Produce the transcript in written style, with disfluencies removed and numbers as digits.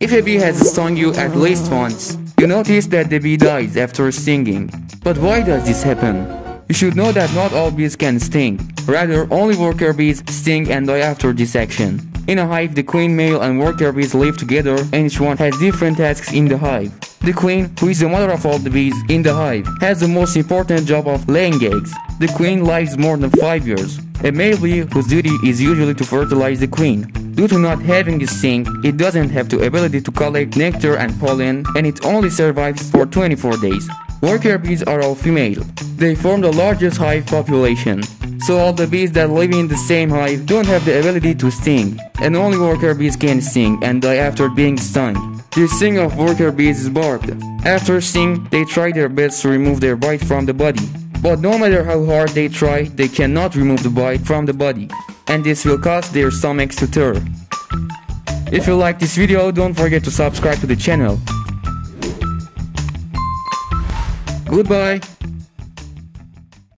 If a bee has stung you at least once, you notice that the bee dies after stinging. But why does this happen? You should know that not all bees can sting. Rather, only worker bees sting and die after this action. In a hive, the queen, male and worker bees live together and each one has different tasks in the hive. The queen, who is the mother of all the bees in the hive, has the most important job of laying eggs. The queen lives more than 5 years. A male bee whose duty is usually to fertilize the queen. Due to not having this sting, it doesn't have the ability to collect nectar and pollen, and it only survives for 24 days. Worker bees are all female. They form the largest hive population. So all the bees that live in the same hive don't have the ability to sting, and only worker bees can sting and die after being stung. The sting of worker bees is barbed. After sting, they try their best to remove their bite from the body. But no matter how hard they try, they cannot remove the bite from the body, and this will cause their stomachs to tear. If you like this video, don't forget to subscribe to the channel. Goodbye.